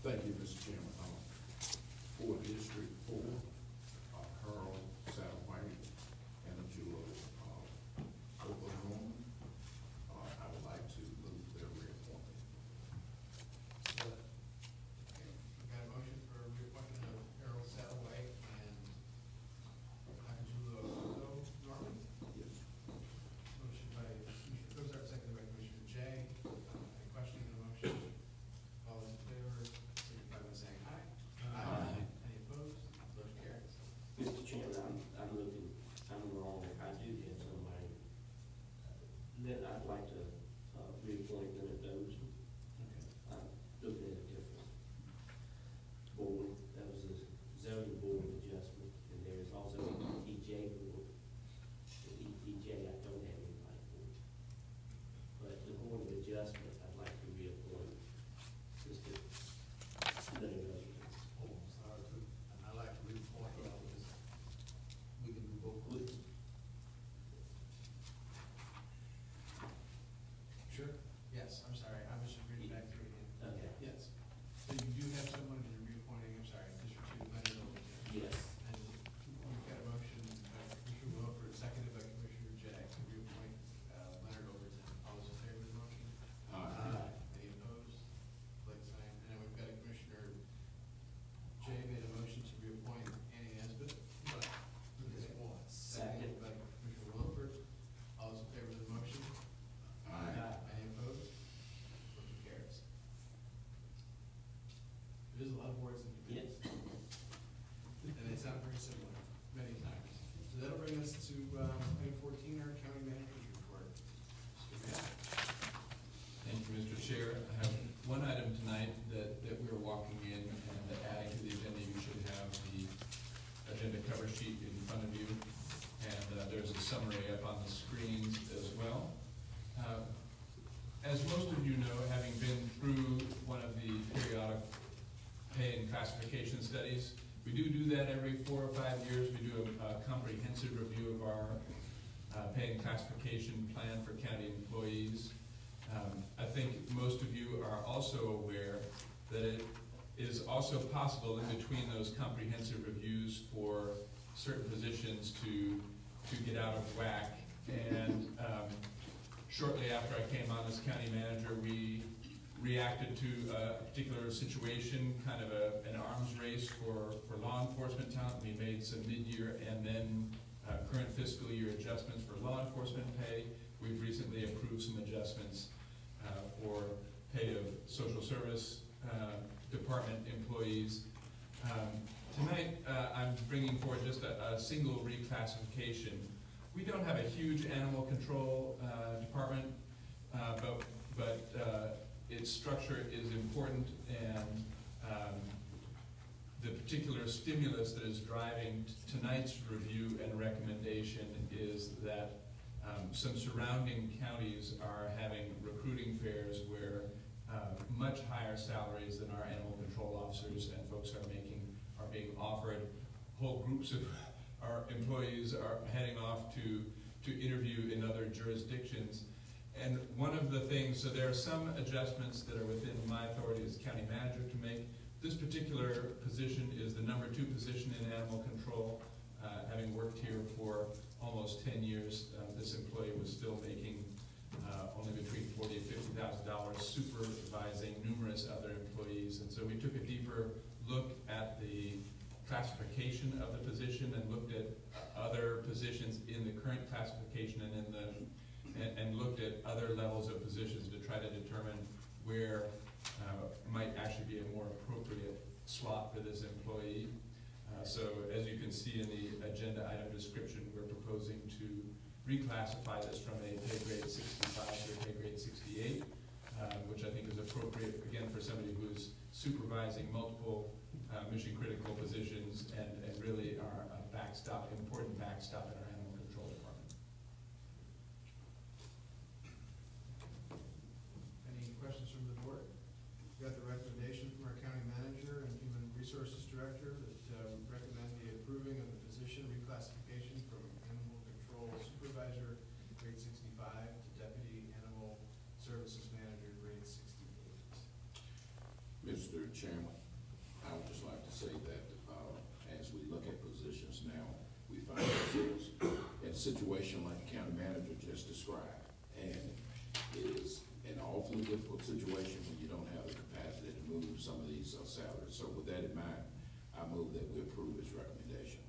Thank you, Mister Chairman. Um, For District Four, uh, Carl Satterwhite and Jewel, uh, Oklahoma, uh, I would like to move their reappointment. Okay, we got a motion for reappointment of Harold Satterwhite and Akajulo Norman. Yes. Motion by Commissioner Cosar, seconded by Commissioner Jay. Uh, Any questions on the motion? All those in favor, signify by saying aye. Aye. Any opposed? Motion carries. Mister Chairman, I'm, I'm looking, I'm wrong, I do have somebody, that I'd like to, uh, reappoint Leonard Dozier. Okay. I'm looking at a different board, that was a zoning board of adjustment, and there's also an E T J board. The E T J, I don't have anybody for, but the board of adjustment, I'd like to reappoint Mister Leonard Dozier. Oh, sorry, too. And I like to reappoint, well, because we can do both. Would- Sure. Yes, I'm sorry, I was just reading back through again. Okay. Yes. So you do have someone that you're reappointing, I'm sorry, District Two, Leonard Overton. Yes. And we've got a motion by Commissioner Wilford, seconded by Commissioner Jay, to reappoint uh, Leonard Overton. All those in favor of the motion? Aye. Any opposed? Like sign. And then we've got a Commissioner Jay made a motion to reappoint Annie Nesbitt. But this one. Second. By Commissioner Wilford. All those in favor of the motion? Aye. Any opposed? Motion carries. There's a lot of words in here. Yes. And they sound very similar, many times. So that'll bring us to, um, item fourteen, our county manager's report. Mister Mayor. Thank you, Mister Chair. I have one item tonight that, that we're walking in and adding to the agenda. You should have the agenda cover sheet in front of you. And uh, there's a summary up on the screens as well. Uh, As most of you know, having been through one of the periodic pay and classification studies, we do do that every four or five years. We do a, a comprehensive review of our uh, pay and classification plan for county employees. Um, I think most of you are also aware that it is also possible in between those comprehensive reviews for certain positions to, to get out of whack. And um, shortly after I came on as county manager, we reacted to a particular situation, kind of a, an arms race for, for law enforcement talent. We made some mid-year and then uh, current fiscal year adjustments for law enforcement pay. We've recently approved some adjustments uh, for pay of social service uh, department employees. Um, tonight, uh, I'm bringing forward just a, a single reclassification. We don't have a huge animal control uh, department, uh, but, but uh, its structure is important, and um, the particular stimulus that is driving tonight's review and recommendation is that um, some surrounding counties are having recruiting fairs where uh, much higher salaries than our animal control officers and folks are making are being offered. Whole groups of our employees are heading off to, to interview in other jurisdictions. And one of the things, so there are some adjustments that are within my authority as county manager to make. This particular position is the number two position in animal control. Uh, having worked here for almost ten years, uh, this employee was still making uh, only between forty and fifty thousand dollars, supervising numerous other employees. And so we took a deeper look at the classification of the position and looked at other positions in the current classification and in the and, and looked at other levels of positions to try to determine where uh, might actually be a more appropriate slot for this employee. Uh, so as you can see in the agenda item description, we're proposing to reclassify this from a pay grade sixty-five to a pay grade sixty-eight, uh, which I think is appropriate, again, for somebody who's supervising multiple uh, mission critical positions and, and really are a backstop, important backstop in our animal control department. Any questions from the board? We got the recommendation from our county manager and human resources director that uh, recommend the approving of the position reclassification from animal control supervisor grade sixty-five to deputy animal services manager grade sixty-eight. Mister Chairman, I would just like to say that, uh, as we look at positions now, we find ourselves in a situation like the county manager just described. And it is an awfully difficult situation when you don't have the capacity to move some of these uh, salaries. So with that in mind, I move that we approve his recommendation.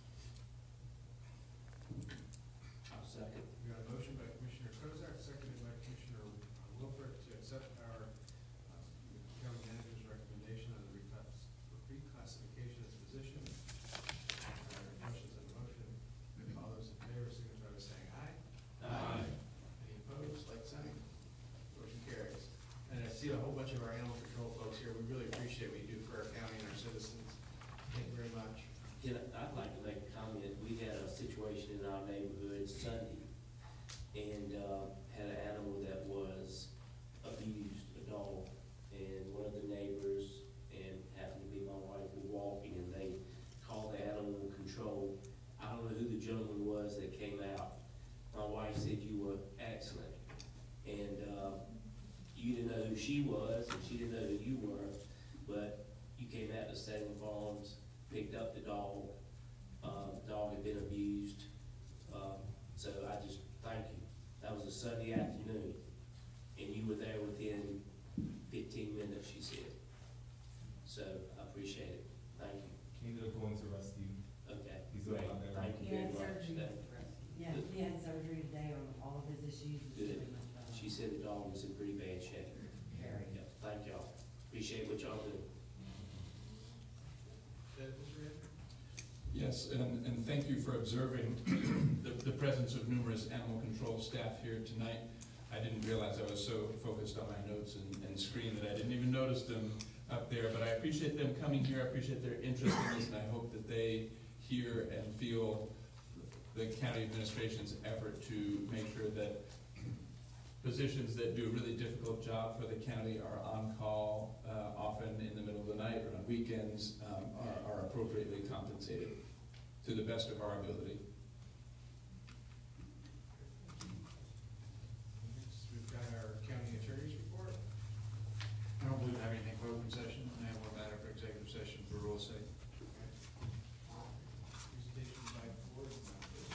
I'll second. We got a motion by Commissioner Kozart, seconded by Commissioner Wilford to accept our uh, county manager's recommendation on the reclass- reclassification of this position. Uh, Questions on the motion? All those in favor signify by saying aye. Aye. Any opposed, like sign. Motion carries. And I see a whole bunch of our animal control folks here. We really appreciate what you do for our county and our citizens. Thank you very much. Can I- I'd like to make a comment. We had a situation in our neighborhood Sunday, and, uh, had an animal that was abused, a dog. And one of the neighbors, and happened to be my wife, were walking, and they called the animal control. I don't know who the gentleman was that came out. My wife said you were excellent. And, uh, you didn't know who she was, and she didn't know who you were, but you came out to Salem Farms, picked up the dog. Uh, the dog had been abused. Um, so I just thank you. That was a Sunday afternoon, and you were there within fifteen minutes, she said. So I appreciate it. Thank you. He ended up going to rescue. Okay, He's great. doing a lot better. Thank you He very had much. surgery. That- Yeah, he had surgery today on all of his issues. He's Good. doing much better. She said the dog was in pretty bad shape. Very. Yeah, thank y'all. Appreciate what y'all do. That was ready? Yes, and, and thank you for observing the, the presence of numerous animal control staff here tonight. I didn't realize I was so focused on my notes and, and screen that I didn't even notice them up there, but I appreciate them coming here, I appreciate their interest in this, and I hope that they hear and feel the county administration's effort to make sure that positions that do a really difficult job for the county are on call, uh, often in the middle of the night or on weekends, um, are, are appropriately compensated to the best of our ability. Next, we've got our county attorney's report. I don't believe I have anything for open session. I have one matter for executive session for rules sake. Presentation by board members.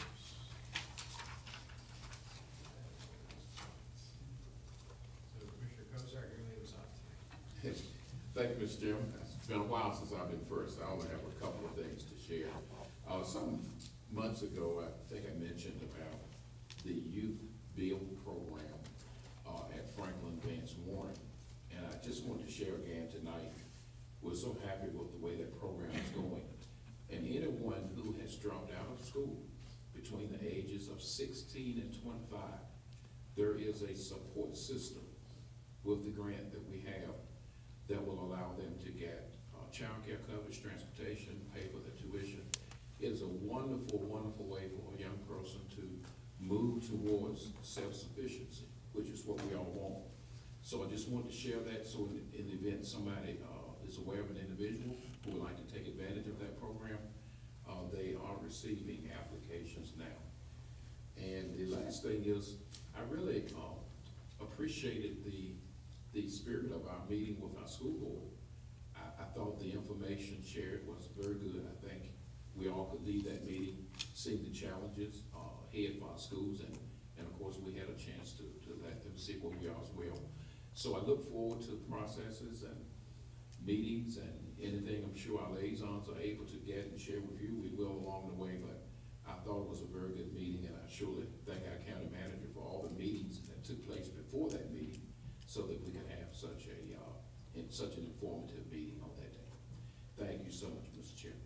So Commissioner Kozart, you're gonna lead us off tonight. Thank you, Mister Chairman. It's been a while since I've been first. I only have a couple of things to share. Uh, some months ago, I think I mentioned about the youth build program, uh, at Franklin Vance Warren. And I just wanted to share again tonight, we're so happy with the way that program is going. And anyone who has dropped out of school between the ages of sixteen and twenty-five, there is a support system with the grant that we have that will allow them to get uh, child care coverage, transportation, pay for their tuition. It is a wonderful, wonderful way for a young person to move towards self-sufficiency, which is what we all want. So I just wanted to share that, so in, in the event somebody uh, is aware of an individual who would like to take advantage of that program, uh, they are receiving applications now. And the last thing is, I really uh, appreciated the the spirit of our meeting with our school board. I, I thought the information shared was very good. I think we all could leave that meeting, seeing the challenges uh, ahead for our schools, and, and of course we had a chance to, to let them see where we are as well. So I look forward to the processes and meetings and anything I'm sure our liaisons are able to get and share with you, we will along the way, but I thought it was a very good meeting, and I surely thank our county manager for all the meetings that took place before that meeting, so that we can have such a, uh, in, such an informative meeting on that day. Thank you so much, Mister Chairman.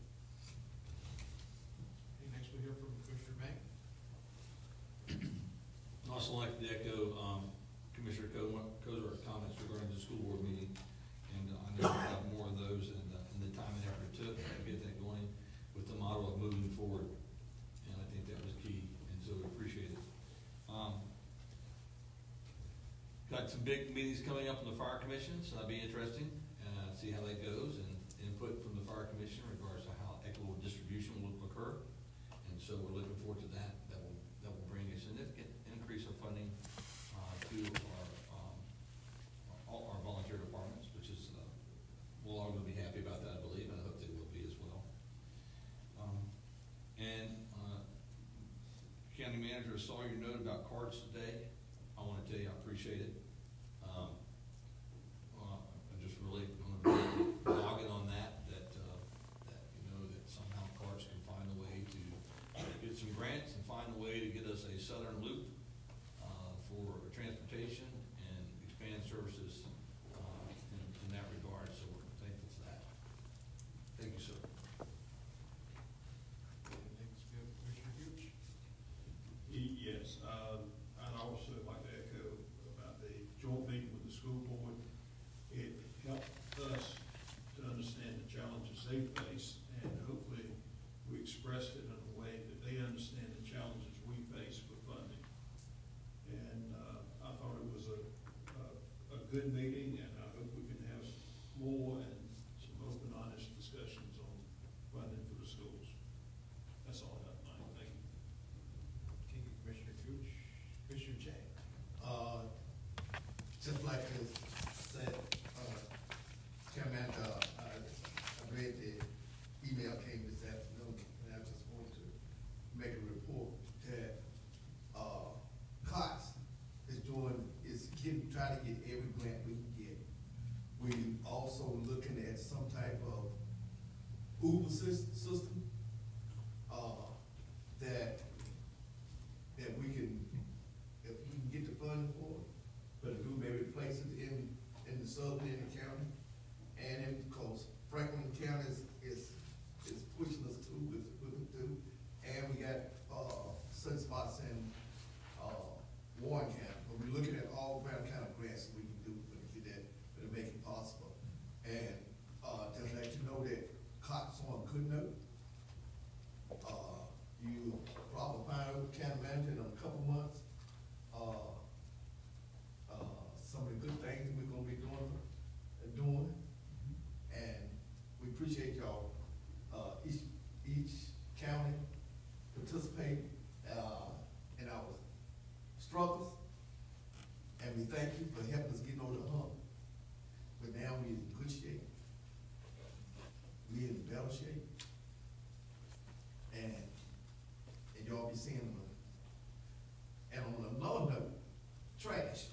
Okay, next we'll hear from Commissioner Bank. I'd also like to echo, um, Commissioner Kozart's comments regarding the school board meeting. And uh, I know we have more of those, and, uh, and the time and effort it took to get that going with the model of moving forward. And I think that was key, and so we appreciate it. Um, Got some big meetings coming up in the fire commission, so that'll be interesting, uh, see how that goes, and input from the fire commission in regards to how equitable distribution will occur. And so we're looking forward to that. That will, that will bring a significant increase of funding, uh, to our, um, all our volunteer departments, which is, uh, will Manager, saw your note about cards today. I want to tell you I appreciate it. Um, uh, I just really want to log in on that, that, uh, that, you know, that somehow cards can find a way to get some grants and find a way to get us a southern loop uh, for transportation and expand services uh, in, in that regard. So we're thankful for that. Thank you, sir. Yes, uh, I'd also like to echo about the joint meeting with the school board. It helped us to understand the challenges they face, and hopefully we expressed it in a way that they understand the challenges we face with funding. And uh, I thought it was a, a, a good meeting, and I hope we can have more and some open, honest discussions on funding for the schools. That's all I have, Mike. Thank you. Thank you, Commissioner Gooch. Commissioner Jay. Uh, just like I said, uh, Chairman, uh, I, I read the email came this afternoon, and I just want to make a report that, uh, Cox is doing, is getting, trying to get every grant we can get. We also looking at some type of Uber sys- system, uh, that, that we can, if we can get the funding for it, but do maybe places in, in the southern end of the county, and in, because Franklin County is, is, is pushing us to, with, with it too, and we got, uh, sun spots in, uh, Warren County, but we're looking at all kind of grants we can do, but to get that, but to make it possible. And, uh, just let you know that Cox on a good note. Uh, you probably find out county manager in a couple months, uh, uh, some of the good things we're gonna be doing, uh, doing. And we appreciate y'all, uh, each, each county participate, uh, in our struggles. And we thank you for helping us get over the hump. But now we're in good shape. We're in better shape. And, and y'all be seeing them. And on another note, trash.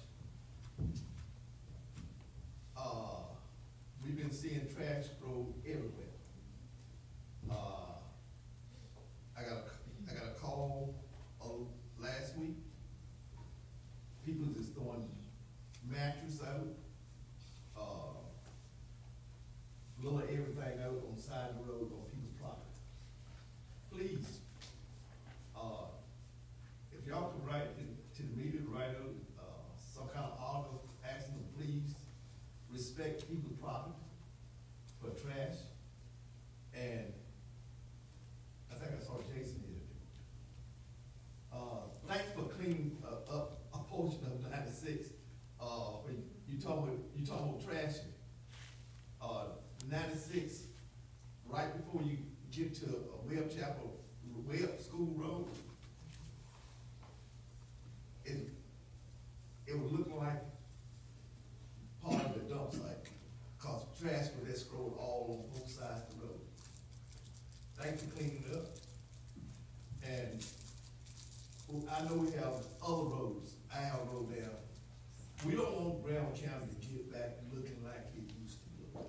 Uh, we've been seeing trash grow everywhere. Uh, I got a, I got a call, uh, last week. People just throwing mattress out, uh, little everything out on the side of the road on people's property. Please, uh, if y'all could write to, to the media, write out, uh, some kind of article asking them, please respect people's property for trash. And I think I saw Jason here. Uh, thanks for cleaning uh, up a portion of ninety-six. Uh, when you talk about, you talk about trash. Uh, ninety-six, right before you get to uh, Webb Chapel, Webb School Road, it, it would look like part of the dump site, cause trash would escrow all on both sides of the road. Thanks for cleaning it up. And well, I know we have other roads, our road down. We don't want Brown County to get back looking like it used to look.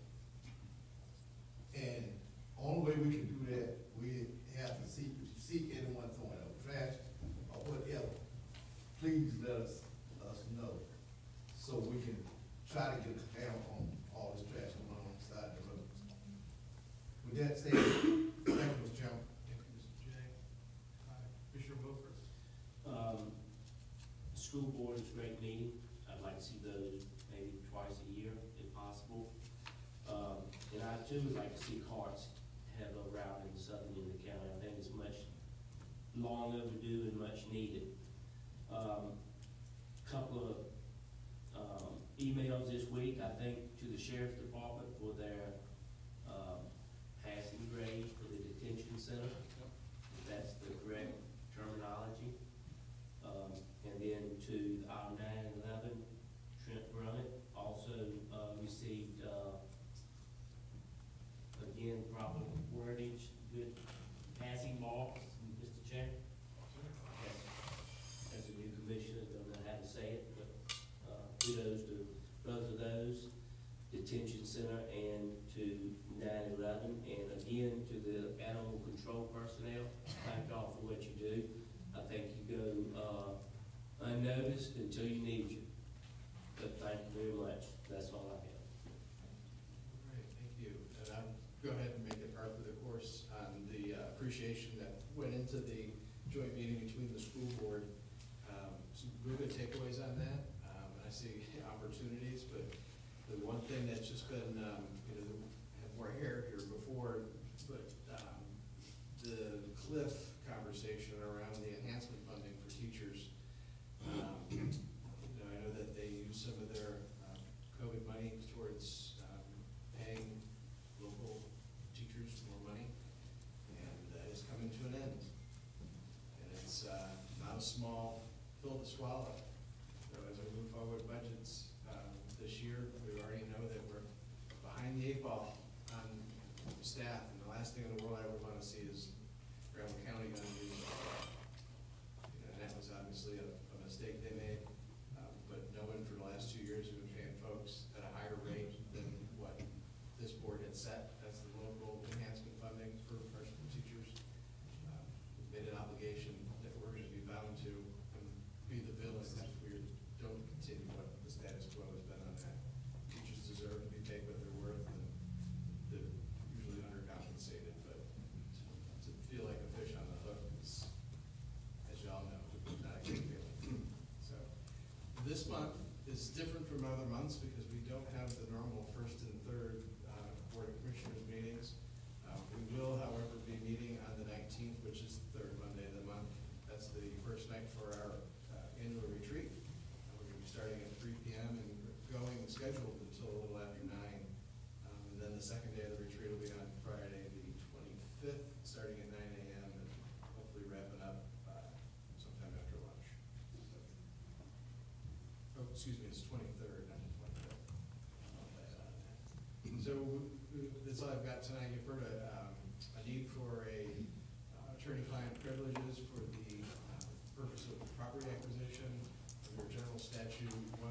And only way we can do that, we have to see, see anyone throwing out trash or whatever. Please let us, us know, so we can try to get a count on all this trash going on the side of the roads. With that said, thank you, Mister Chairman. Thank you, Mister Jay. Uh, Commissioner Wilford. Um, the school board is a great meeting. I'd like to see those maybe twice a year if possible. Um, and I too would like to see carts have a route in the southern end of the county. I think it's much long overdue and much needed. Um, couple of, um, emails this week, I think, to the sheriff's department for their, um, passing grade for the detention center. If that's the correct terminology. Um, and then to our nine eleven, Trent Brummett also, uh, received, uh, again, proper wordage, good passing marks, Mister Chair. Yes, detention center and to nine eleven. And again, to the animal control personnel, thank y'all for what you do. I think you go, uh, unnoticed until you need you. But thank you very much. That's all I have. All right, thank you. And I'll go ahead and make it part of the course on the uh, appreciation that went into the joint meeting between the school board. Um, some real good takeaways on that. Um, I see opportunities, but the one thing that's just been, um, you know, had more hair here before, but um, the cliff conversation around the enhancement funding for teachers. Um, you know, I know that they use some of their um, COVID money towards um, paying local teachers more money, and that is coming to an end. And it's uh, not a small pill to swallow. So as we move forward with budgets um, this year, we already know that we're behind the eight ball on staff, and the last thing in the world I would want to see is Renewal County going to use. And that was obviously a, a mistake they made, um, but knowing for the last two years we've been paying folks at a higher rate than what this board had set. That's the local enhancement funding for freshman teachers. Um, we've made an obligation that we're going to be bound to and be the villains if we don't continue what the status quo has been on that. Teachers deserve to be paid what they're worth, and they're usually undercompensated, but to feel like a fish on the hook is, as y'all know, not a good feeling. So this month is different from other months because we don't have the normal first and third uh, Board of Commissioners meetings. Uh, we will, however, be meeting on the nineteenth, which is the third Monday of the month. That's the first night for our uh, annual retreat. Uh, we're going to be starting at three P M and going scheduled until a little after nine. Um, and then the second day of the retreat will be on Friday, the twenty-fifth, starting at nine A M and hopefully wrapping up uh, sometime after lunch. So, oh, excuse me, it's twenty-third, not the twenty-fifth. So uh, that's all I've got tonight. You've heard a, um, a need for a uh, attorney-client privileges for the uh, purpose of property acquisition under General Statute one